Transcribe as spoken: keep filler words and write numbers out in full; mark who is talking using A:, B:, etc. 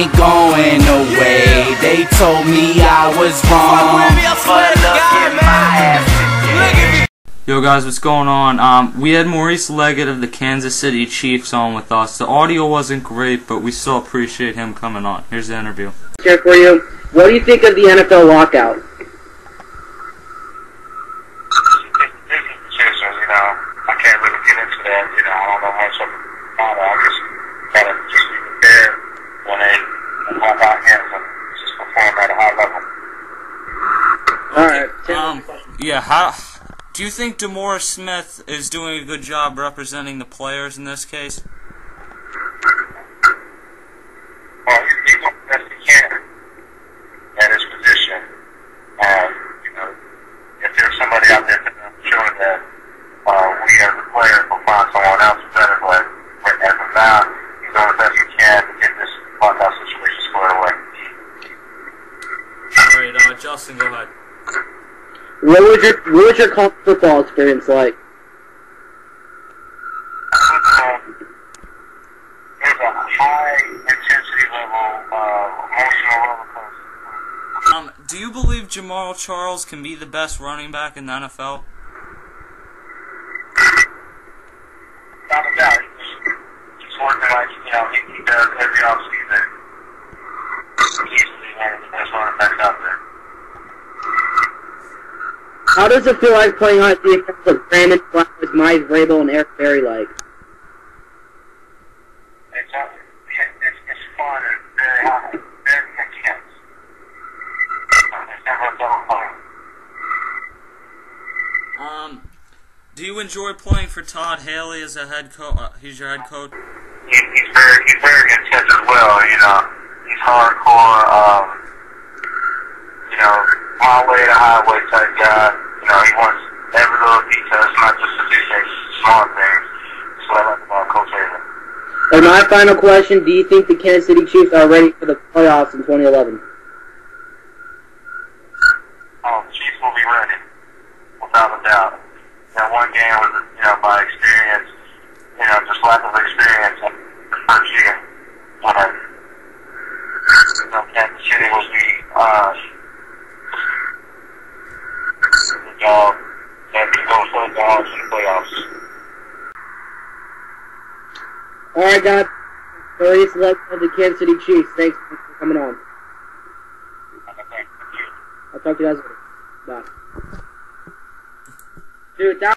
A: ain't going away. They told me I was wrong, but look at my ass today.
B: Yo guys, what's going on? Um, we had Maurice Leggett of the Kansas City Chiefs on with us. The audio wasn't great, but we still appreciate him coming on. Here's the interview.
C: Here for you. What do you think of the N F L lockout?
D: You know, I can't really get into that. You know, I don't know much about it. I just gotta just be prepared when they lock out hands and just perform at a high level.
C: All right.
B: Um, yeah. How do you think DeMaurice Smith is doing a good job representing the players in this case?
D: Well, he's doing the best he can at his position. Um, you know, if there's somebody out there to show that uh, we as a player will find someone else better, but as of now, he's doing the best he can to get this lockout situation squared away.
B: Alright, uh, Justin, go ahead.
C: What was your What was your college football experience like?
D: Um, there's a high intensity level, uh, emotional roller coaster.
B: Um, do you believe Jamaal Charles can be the best running back in the N F L?
D: Without a doubt, he's working like, you know, he, he does every offseason. He's easily one of the best running backs out there.
C: How does it feel like playing on the against of Brandon Flowers, Mike Vrabel, and Eric Berry like?
D: It's, uh, it's, it's fun and very high, very intense. It's never a dull fun.
B: Um, do you enjoy playing for Todd Haley as a head coach? Uh, he's your head coach.
D: He, he's very, he's very intense as well. You know, he's hardcore. Um, you know, highway to highway type guy. You know, he wants every little detail. It's not just the big things, small things. So I like about Coach Haley.
C: And my final question: do you think the Kansas City Chiefs are ready for the playoffs in twenty eleven?
D: Oh, the Chiefs will be ready, without a doubt. That one game was, you know, by experience, you know, just lack of experience in the first year. And, you know, Kansas City will be, uh, the dog that can go for the dogs in the playoffs.
C: All right, guys. Maurice Leggett of the Kansas City Chiefs. Thanks for coming on.
D: Okay, thank you.
C: I'll talk to you guys later. Bye. Dude, that